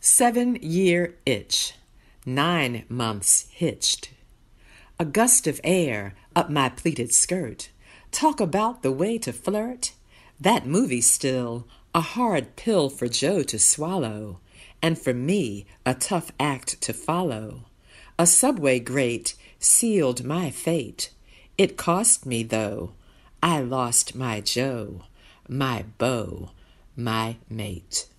7-year itch, 9 months hitched. A gust of air up my pleated skirt. Talk about the way to flirt. That movie still, a hard pill for Joe to swallow, and for me, a tough act to follow. A subway grate sealed my fate. It cost me, though. I lost my Joe, my beau, my mate.